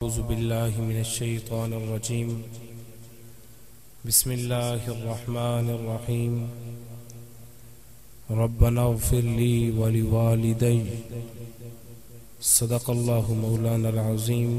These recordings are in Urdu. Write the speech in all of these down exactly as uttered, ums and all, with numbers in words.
اعوذ باللہ من الشیطان الرجیم بسم اللہ الرحمن الرحیم ربنا اغفر لی ولوالدی صدق اللہ مولانا العظیم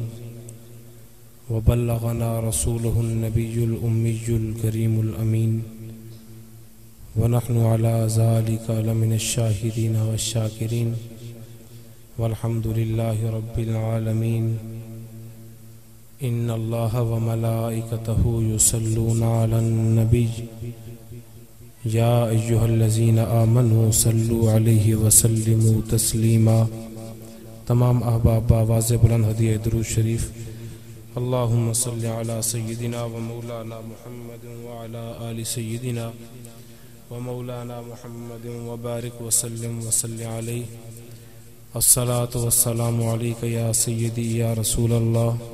وبلغنا رسولہ النبی الأمی الکریم الامین ونحن على ذلك لمن الشاہدین والشاکرین والحمد للہ رب العالمین ان اللہ وملائکتہ یصلون علی النبی یا ایہا الذین آمنوا صلوا علیہ وسلموا تسلیما۔ تمام احباب بآواز بلند ہدیہ درود شریف اللہم صلی علی سیدنا و مولانا محمد وعلی آل سیدنا و مولانا محمد وبارک وسلم وصلی علیہ۔ الصلاة والسلام علیک یا سیدی یا رسول اللہ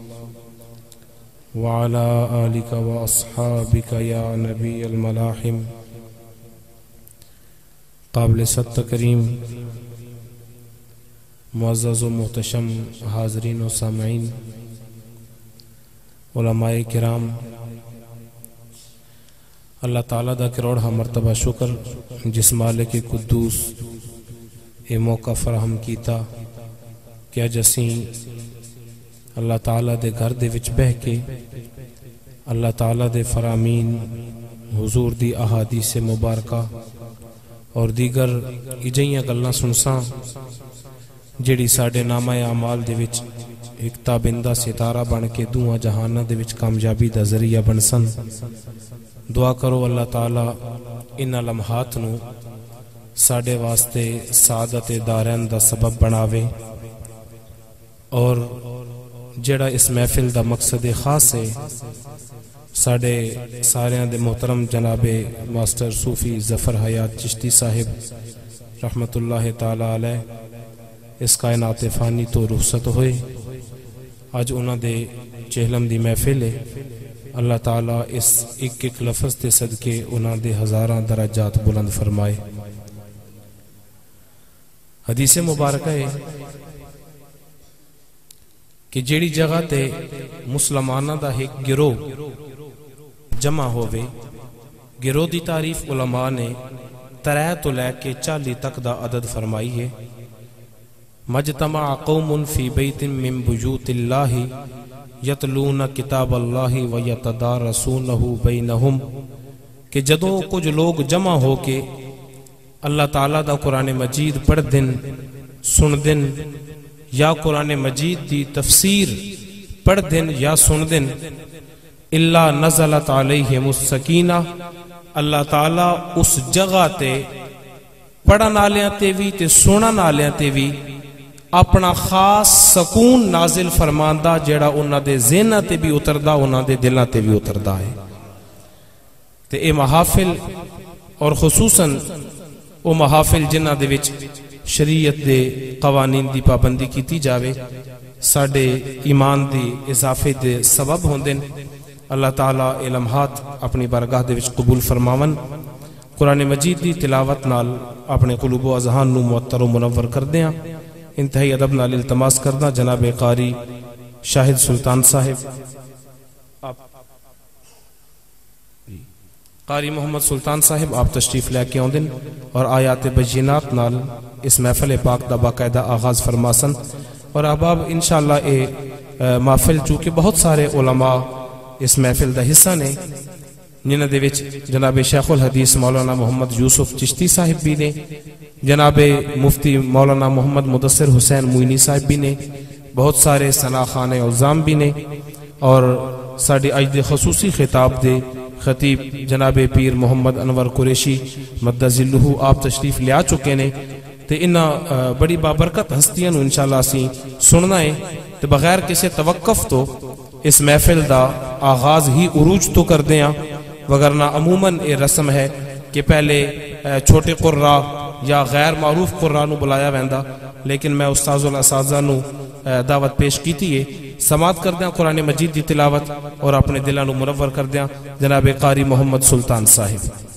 وعلى آلك وأصحابك يا نبي الملاحم۔ قابل ست کریم معزز و محتشم حاضرین و سامعین، علماء کرام، اللہ تعالیٰ دا کروڑا مرتبہ شکر جس مالک قدوس اے موقع فراہم کیتا کہ اج اسیں اللہ تعالیٰ دے گھر دے وچ بہ کے اللہ تعالیٰ دے فرامین حضور دی احادیث مبارکہ اور دیگر اجیاں گلاں سنساں جڑی ساڈے نامہ اعمال دے وچ ایک تابندہ ستارہ بن کے دوواں جہاناں دے وچ کامیابی دا ذریعہ بنسن۔ دعا کرو اللہ تعالیٰ ان لمحات نو ساڈے واسطے سعادت دارین دا سبب بناوے، اور جڑا اس محفل دا مقصد خاص ہے ساڑے ساریاں دے محترم جناب ماسٹر صوفی ظفر حیات چشتی صاحب رحمت اللہ تعالی علیہ اس کائنات فانی تو رخصت ہوئے، آج انہاں دے چہلم دی محفل ہے۔ اللہ تعالی اس ایک ایک لفظ دے صدقے انہاں دے ہزاراں درجات بلند فرمائے۔ حدیث مبارکہ ہے کہ جیڑی جگہ تے مسلمانہ دا ایک گروہ جمع ہوئے، گروہ دی تعریف علماء نے ترہ تو لے کے چالی تک دا عدد فرمائی ہے۔ مجتمع قوم فی بیت من بیوت اللہ یتلون کتاب اللہ ویتدارسونہ بینہم، کہ جدوں کچھ لوگ جمع ہو کے اللہ تعالیٰ دا قرآن مجید پڑھ دن سن دن یا قرآن مجید دی تفسیر پڑھ دن یا سن دن، اللہ نزلت علیہم السکینہ، اللہ تعالیٰ اس جگہ تے پڑھن آلیاں تے بھی تے سنن آلیاں تے بھی اپنا خاص سکون نازل فرماندہ جیڑا انہاں دے ذہنہ تے بھی اتردہ انہاں دے دلہ تے بھی اتردہ ہے۔ تے اے محافل اور خصوصاً او محافل جنہ دے وچ شریعت دے قوانین دی پابندی کیتی جاوے ساڑے ایمان دی اضافے دے سبب ہوندن۔ اللہ تعالیٰ علمہات اپنی بارگاہ دے وچ قبول فرماون، قرآن مجید دی تلاوت نال اپنے قلوب و اذہان نو معطر و منور کر دیاں۔ انتہائی ادب نال التماس کرنا جناب قاری شاہد سلطان صاحب قاری محمد سلطان صاحب آپ تشریف لے کے آندن اور آیات بجینات نال اس محفل پاک دا باقاعدہ آغاز فرماسن۔ اور احباب انشاءاللہ اے محفل چونکہ بہت سارے علماء اس محفل دا حصہ نے، جنہ دے وچ جناب شیخ الحدیث مولانا محمد یوسف چشتی صاحب بھی نے، جناب مفتی مولانا محمد مدثر حسین موئینی صاحب بھی نے، بہت سارے ثنا خان عظام بھی نے، اور ساڑی اج دے خصوصی خطاب دے خطیب جناب پیر محمد انور قریشی مدد ذلہ آپ تشریف لیا چکے نے۔ تے انہاں بڑی بابرکت ہستیاں نو انشاءاللہ اسی سننا ہے، تے بغیر کسی توقف تو اس محفل دا آغاز ہی عروج تو کر دیاں، وگرنہ عموماً یہ رسم ہے کہ پہلے چھوٹے قرآ یا غیر معروف قرآ نو بلایا ویندا، لیکن میں استاذ الاساتذہ نو دعوت پیش کیتی ہے سماعت کر دیاں قرآن مجید دی تلاوت اور اپنے دلہ نو منور کر دیاں جناب قاری محمد سلطان صاحب۔